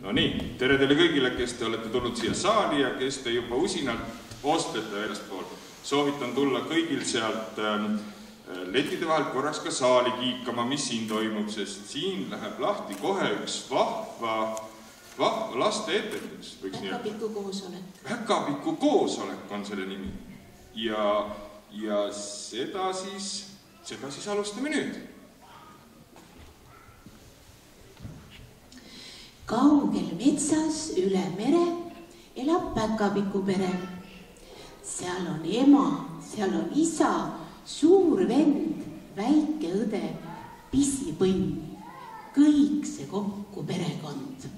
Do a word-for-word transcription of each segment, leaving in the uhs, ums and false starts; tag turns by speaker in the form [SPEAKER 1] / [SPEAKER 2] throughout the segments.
[SPEAKER 1] No nii, tere teile kõigile, kes te olete tulnud siia saali ja kes te juba usinalt ostlete väljaspool. Soovitan tulla kõigil sealt ähm, letide vahel korraks ka saali kiikama, mis siin toimub, sest siin läheb lahti kohe üks vahva, vahva laste etendus.
[SPEAKER 2] Päkapiku koosolek.
[SPEAKER 1] Päkapiku koosolek on selle nimi. Ja, ja seda siis, seda siis alustame nüüd.
[SPEAKER 2] Kaugel metsas üle mere elab päkapiku pere. Seal on ema, seal on isa, suur vend, väike õde, pisipõnn. Kõik see kokku perekond.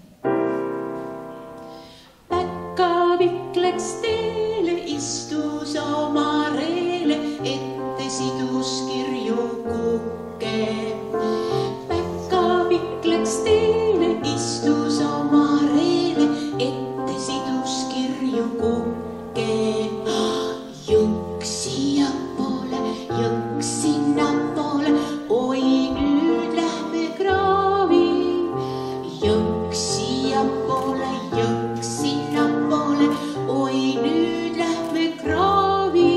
[SPEAKER 2] Päkapikk läks teele, istus oma reele, ette sidus kirju kukke. Päkapikk läks teele, istus oma reele, ette sidus kirju kukke. Jõks siia poole, jõks sinna poole, oi nüüd lähme kraavi. Jõks siia poole, jõks sinna poole, oi nüüd lähme kraavi.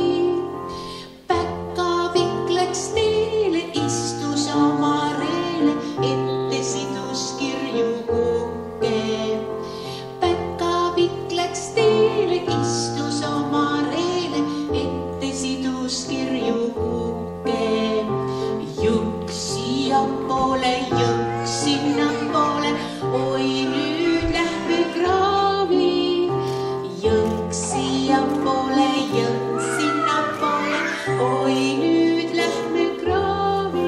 [SPEAKER 2] Päkapikk läks teele, istus oma reele, ette sidus kirju kukke. Päkapikk läks teele, istus oma reele, ette sidus kirju kukke. Jõks siia poole, jõks sinna poole, oi nüüd lähme kraavi. Jõks siia poole, jõks sinna poole, oi nüüd lähme kraavi.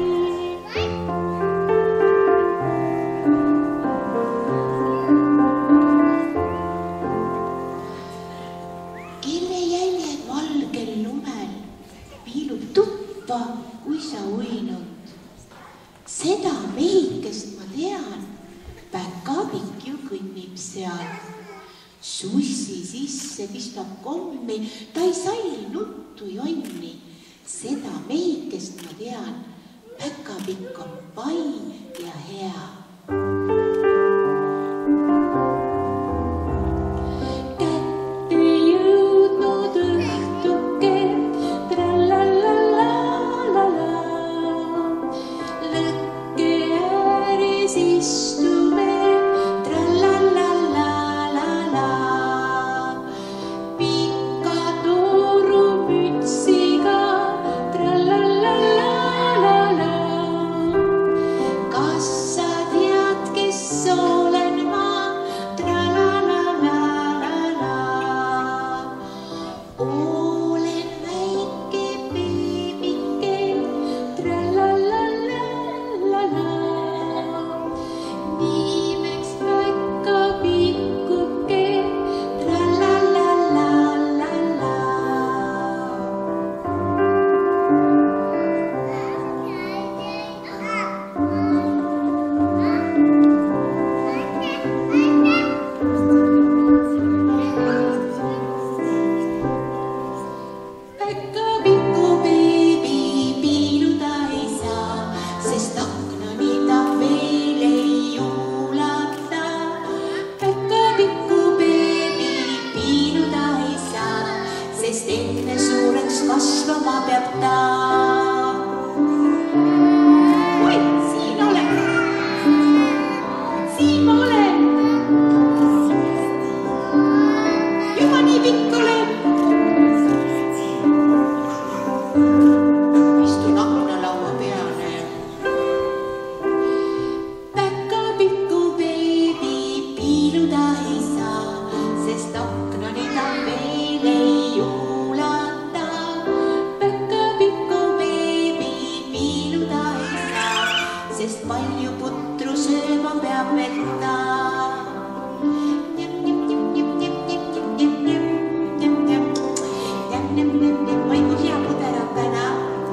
[SPEAKER 2] Kelle jäljed valgel lumel piilub tuppa, kui sa uinud. Seda mehikest ma tean, päkapikk ju kõnnib seal. Sussi sisse pistab kommi, ta ei salli nuttu jonni. Seda mehikest ma tean, päkapikk on pai ja hea. Kätte jõudnud õhtuke, tralalalala. Lõkke ääres istume, tralalalala. Pika toorumütsiga, tralalalala. Kas sa tead, kes olen ma, tralalalala. Olen väike beebike, tralalalala. Nimeks päkapikuke, tralalalala. Päkapiku beebi piiluda ei saa, sest aknani ta veel ei ulata. Päkapiku beebi piiluda ei saa, sest enne suureks kasvama peab ta. Oi, siin olen! Siin ma olen! Juba nii pikk olen! Istun aknalaua peale. Päkapiku beebi piiluda ei saa, sest aknani ta veel ei ulata. Päkapiku beebi piiluda ei saa, sest palju putru sööma peab vetta. Oi, kui hea puder on täna.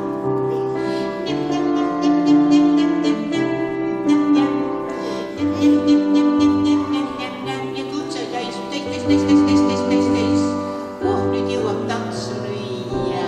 [SPEAKER 2] Ja kutse täis, täis, täis, täis, täis, täis, täis, täis, täis. Oh, nüüd jõuab tantsu lüüa.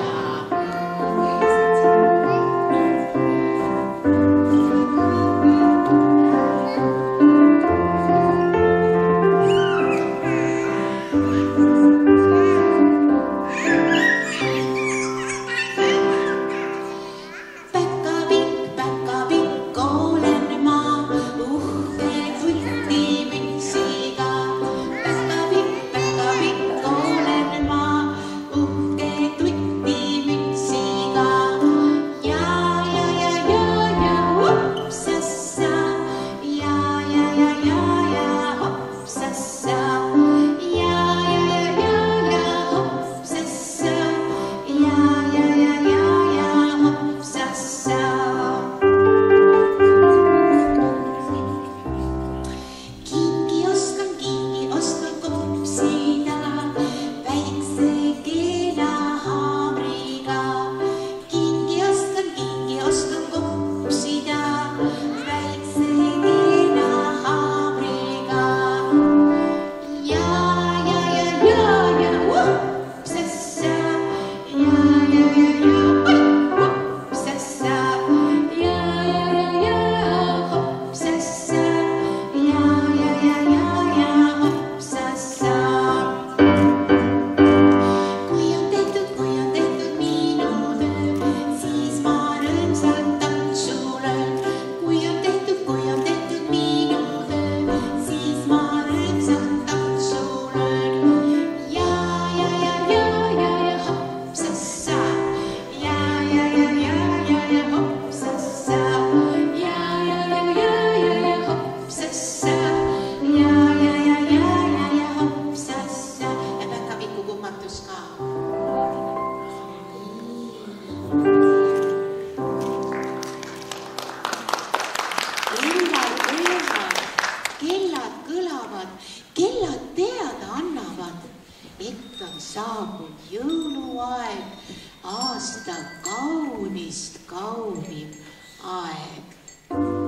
[SPEAKER 2] elavad, kellad teada annavad, et on saabunud jõuluaeg, aasta kaunist kaunim aeg.